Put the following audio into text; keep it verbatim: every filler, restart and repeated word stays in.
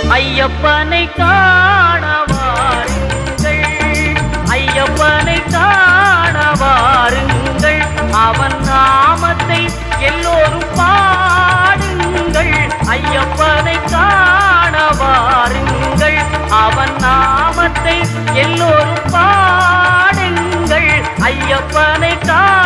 ஐயப்பனை காண வாருங்கள், ஐயப்பனை காண வாருங்கள், அவன் நாமத்தை எல்லோரும் பாடுங்கள். ஐயப்பனை காண வாருங்கள், அவன் நாமத்தை எல்லோரும் பாடுங்கள். ஐயப்பனை காண